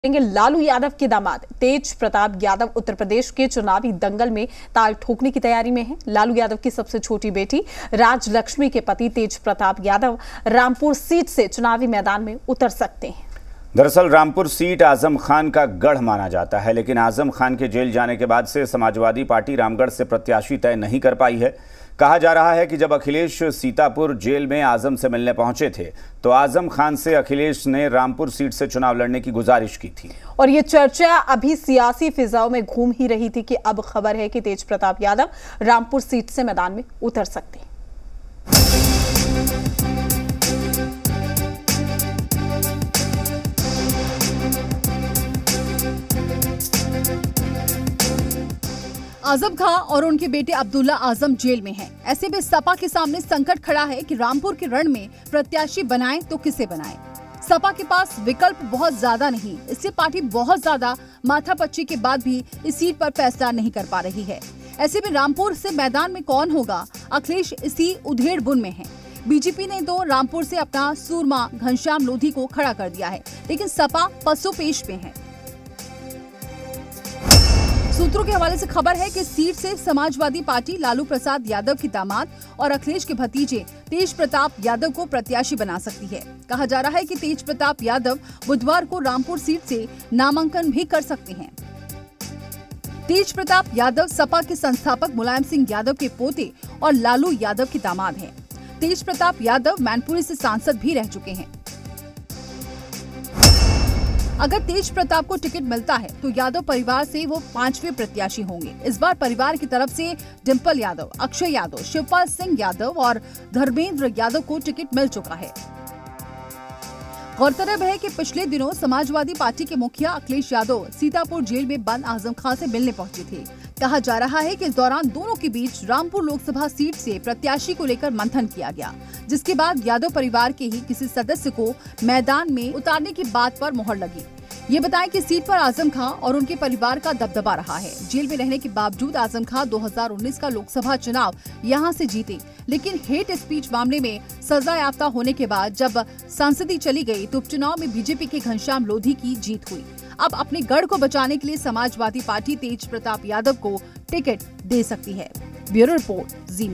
लालू यादव के दामाद तेज प्रताप यादव उत्तर प्रदेश के चुनावी दंगल में ताल ठोकने की तैयारी में हैं। लालू यादव की सबसे छोटी बेटी राजलक्ष्मी के पति तेज प्रताप यादव रामपुर सीट से चुनावी मैदान में उतर सकते हैं। दरअसल रामपुर सीट आजम खान का गढ़ माना जाता है, लेकिन आजम खान के जेल जाने के बाद से समाजवादी पार्टी रामगढ़ से प्रत्याशी तय नहीं कर पाई है। कहा जा रहा है कि जब अखिलेश सीतापुर जेल में आजम से मिलने पहुंचे थे तो आजम खान से अखिलेश ने रामपुर सीट से चुनाव लड़ने की गुजारिश की थी। और ये चर्चा अभी सियासी फिजाओं में घूम ही रही थी कि अब खबर है कि तेज प्रताप यादव रामपुर सीट से मैदान में उतर सकते हैं। आजम खान और उनके बेटे अब्दुल्ला आजम जेल में हैं। ऐसे में सपा के सामने संकट खड़ा है कि रामपुर के रण में प्रत्याशी बनाएं तो किसे बनाएं। सपा के पास विकल्प बहुत ज्यादा नहीं, इससे पार्टी बहुत ज्यादा माथापच्ची के बाद भी इस सीट पर फैसला नहीं कर पा रही है। ऐसे में रामपुर से मैदान में कौन होगा, अखिलेश इसी उधेड़-बुन में है। बीजेपी ने तो रामपुर से अपना सूरमा घनश्याम लोधी को खड़ा कर दिया है, लेकिन सपा पसोपेश में है। सूत्रों के हवाले से खबर है कि सीट से समाजवादी पार्टी लालू प्रसाद यादव के दामाद और अखिलेश के भतीजे तेज प्रताप यादव को प्रत्याशी बना सकती है। कहा जा रहा है कि तेज प्रताप यादव बुधवार को रामपुर सीट से नामांकन भी कर सकते हैं। तेज प्रताप यादव सपा के संस्थापक मुलायम सिंह यादव के पोते और लालू यादव के दामाद हैं। तेज प्रताप यादव मैनपुरी से सांसद भी रह चुके हैं। अगर तेज प्रताप को टिकट मिलता है तो यादव परिवार से वो 5वें प्रत्याशी होंगे। इस बार परिवार की तरफ से डिंपल यादव, अक्षय यादव, शिवपाल सिंह यादव और धर्मेंद्र यादव को टिकट मिल चुका है। गौरतलब है कि पिछले दिनों समाजवादी पार्टी के मुखिया अखिलेश यादव सीतापुर जेल में बंद आजम खान से मिलने पहुंचे थे। कहा जा रहा है कि इस दौरान दोनों के बीच रामपुर लोकसभा सीट से प्रत्याशी को लेकर मंथन किया गया, जिसके बाद यादव परिवार के ही किसी सदस्य को मैदान में उतारने की बात पर मुहर लगी। ये बताएं कि सीट पर आजम खान और उनके परिवार का दबदबा रहा है। जेल में रहने के बावजूद आजम खान 2019 का लोकसभा चुनाव यहां से जीते, लेकिन हेट स्पीच मामले में सजा याफ्ता होने के बाद जब संसदीय चली गई तो उपचुनाव में बीजेपी के घनश्याम लोधी की जीत हुई। अब अपने गढ़ को बचाने के लिए समाजवादी पार्टी तेज प्रताप यादव को टिकट दे सकती है। ब्यूरो रिपोर्ट, जी।